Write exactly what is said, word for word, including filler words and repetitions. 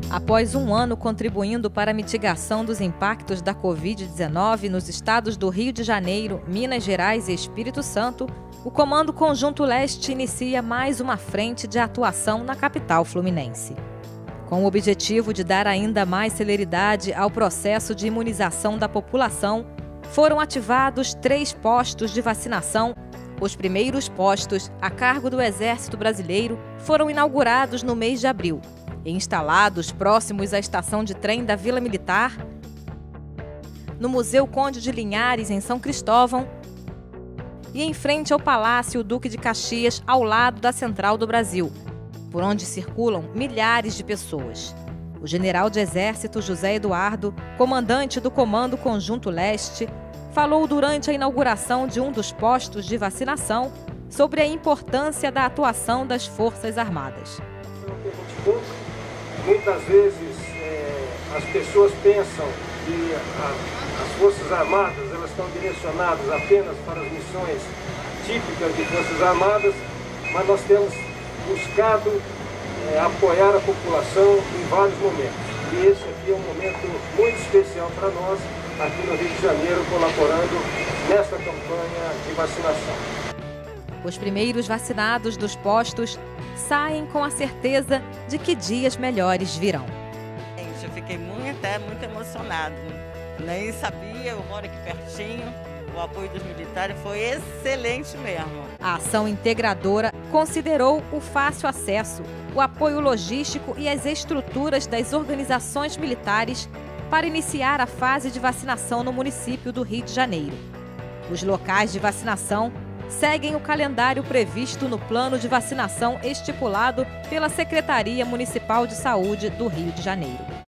Após um ano contribuindo para a mitigação dos impactos da covid dezenove nos estados do Rio de Janeiro, Minas Gerais e Espírito Santo, o Comando Conjunto Leste inicia mais uma frente de atuação na capital fluminense. Com o objetivo de dar ainda mais celeridade ao processo de imunização da população, foram ativados três postos de vacinação. Os primeiros postos, a cargo do Exército Brasileiro, foram inaugurados no mês de abril e instalados próximos à estação de trem da Vila Militar, no Museu Conde de Linhares, em São Cristóvão, e em frente ao Palácio Duque de Caxias, ao lado da Central do Brasil, por onde circulam milhares de pessoas. O general de Exército José Eduardo, comandante do Comando Conjunto Leste, falou durante a inauguração de um dos postos de vacinação sobre a importância da atuação das Forças Armadas. Muitas vezes é, as pessoas pensam que a, as Forças Armadas elas estão direcionadas apenas para as missões típicas de Forças Armadas, mas nós temos buscado é, apoiar a população em vários momentos. E esse aqui é um momento muito especial para nós, aqui no Rio de Janeiro, colaborando nesta campanha de vacinação. Os primeiros vacinados dos postos saem com a certeza de que dias melhores virão. Gente, eu fiquei muito, até muito emocionado. Nem sabia, eu moro aqui pertinho. O apoio dos militares foi excelente mesmo. A ação integradora considerou o fácil acesso, o apoio logístico e as estruturas das organizações militares para iniciar a fase de vacinação no município do Rio de Janeiro. Os locais de vacinação seguem o calendário previsto no plano de vacinação estipulado pela Secretaria Municipal de Saúde do Rio de Janeiro.